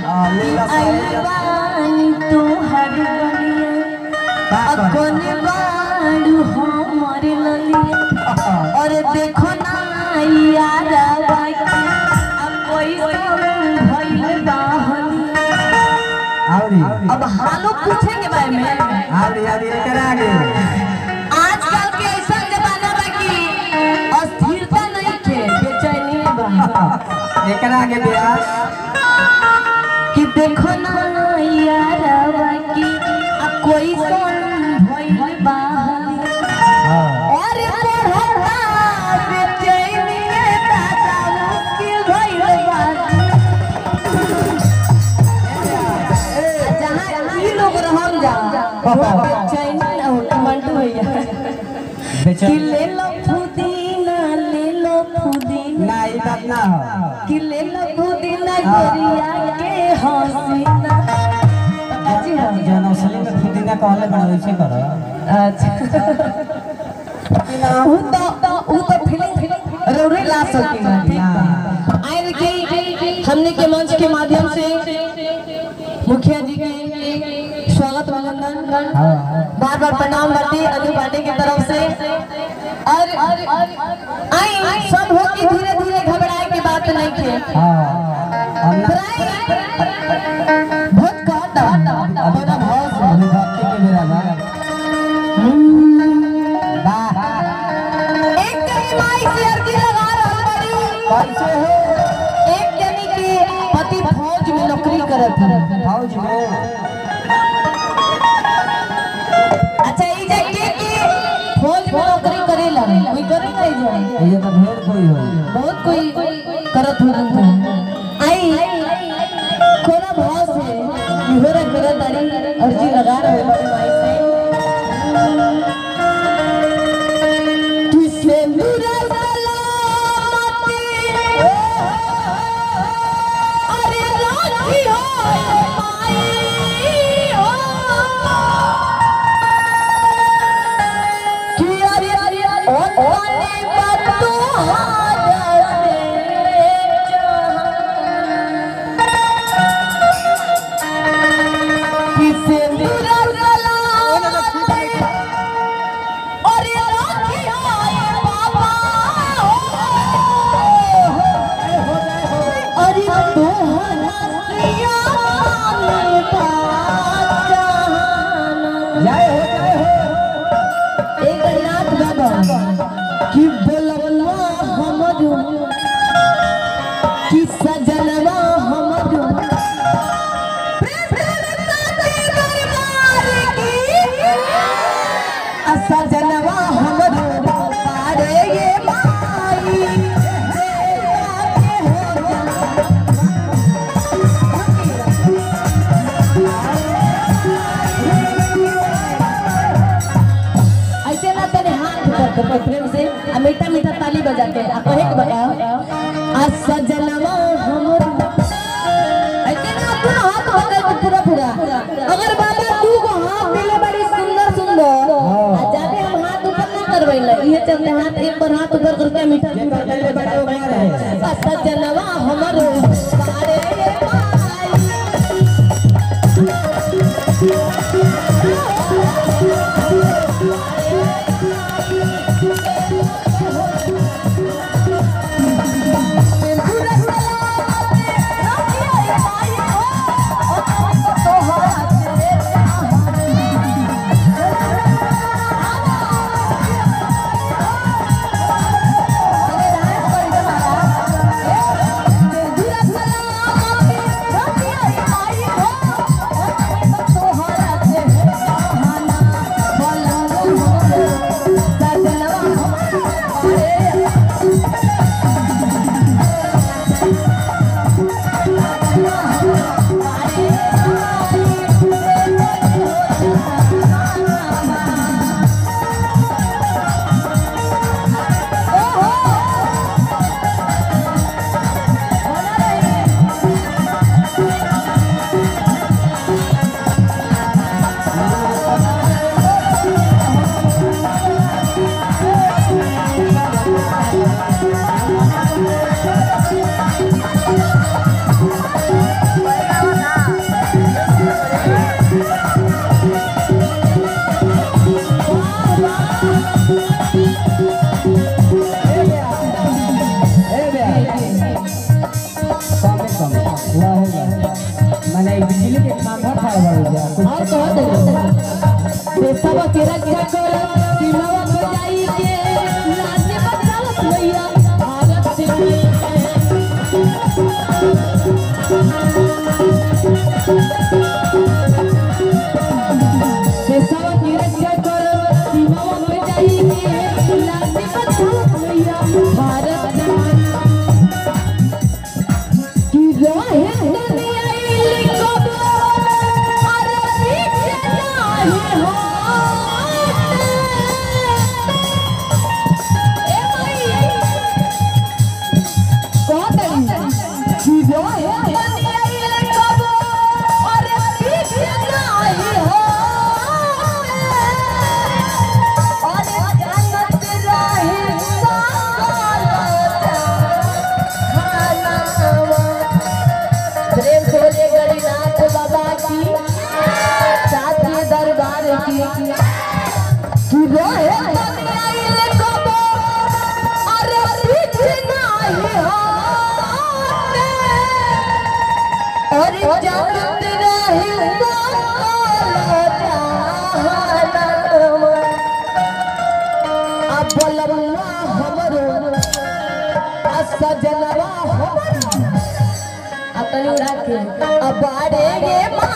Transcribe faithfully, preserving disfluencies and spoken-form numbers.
अलवानी तो हर गलिया अकोन बाड़ू हमर ललिया और देखो ना यार बाकी अब कोई भइल बाहलिया अब हालो पूछेंगे बारे में आदि आदि करा आगे आजकल के ऐसा जमाना बाकी अस्थिरता नहीं थे बेचैनी बा एकरा आगे दिया कि देखो ना यार बाकी अब कोई सोन भइल बा और पढ़ता बेचैनी दादा मुश्किल भइल बा जहां ई लोग रहम जा बेचैनी ना हो मंटू भैया कि ले लो पुदीना ले लो पुदीना ना ई बात ना हो कि ले लो पुदीना गोरिया के हसीना जी हां जनौषधि में पुदीना कहले बनावे छै कर अच्छा उ तो उ तो फीलिंग रोरे ला सकती है ठीक है आए देखिए हमने के मंच के माध्यम से मुखिया जी के स्वागत अभिनंदन बार बार प्रणाम करती अनु पांडे की तरफ से और आई सब हो के धीरे धीरे घबराए की बात नहीं थे बहुत कहता अपना भाव से भक्ति के मेरा ना एक जनी माई से अर्जी लगा रहा बड़ी कैसे हो एक जनी के पति फौज में नौकरी करत है फौज में अच्छा ई जे के के फौज में नौकरी करेला कोई करे नहीं जाए ये तो ढेर कोई हो बहुत कोई करत हो आई कोना भाव से इहोरा करत दारी अर्जी लगा रहे बड़ी माई से किसे नूरा सलामती अरे राखी हो माई हो कि अरे अरे ओ वाली बात तो हाजर से किसे नूरा सलामती अरे राखी हाय बाबा अरे तो हसिया में बाजा जय हो जय हो एक नाथ बाबा कि बोलवा हमरो कि सजनवा हमरो सजनवा हमरो पारे ये माई ऐसे ना तेरे हाथ कर प्रेम से मीठा मीठा ताली बजाते हैं आप एक बताओ आ सजनवा हमरो ऐसे ना तू हाथ पकड़ के पूरा पूरा अगर बाबा तू को हाथ दिले बड़ी सुंदर सुंदर जाने हम हाथ ऊपर ना करवैला ये चलते हाथ एक बार हाथ ऊपर करके मीठा मीठा ताली बजाओ सजनवा हमरो पारे ये Oh मैंने बिजली के कांधा था बड़ा और कह दे देशवा के रक्षा कर सीमावा बजाई के राज्य बचावत भैया भारत से देशवा के रक्षा कर सीमावा बजाई के राज्य बचावत भैया भारत की रहे दुनिया सजनवा हमर अतनी उड़ा के अब बाड़े गे